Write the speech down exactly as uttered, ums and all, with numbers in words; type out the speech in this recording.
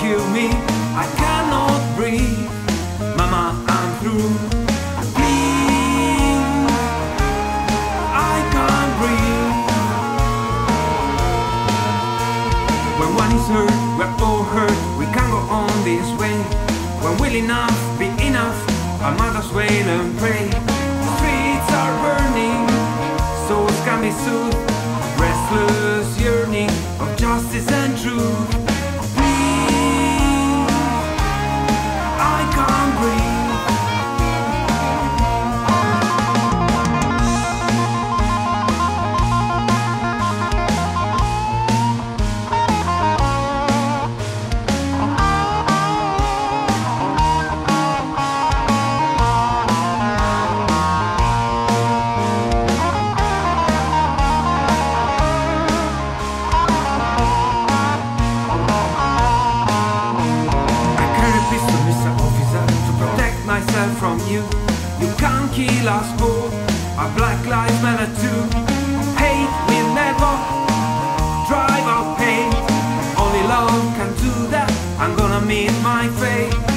kill me. I cannot breathe. Mama, I'm through. Please, I can't breathe. When one is hurt, we're all hurt. We can't go on this way. When will enough be enough? Our mothers wail and pray. The streets are burning, souls can be soothed. Restless yearning of justice and truth. Please, I can't breathe. Myself from you. You can't kill us both. Our black lives matter too. Hate will never drive out pain. Only love can do that. I'm gonna meet my fate.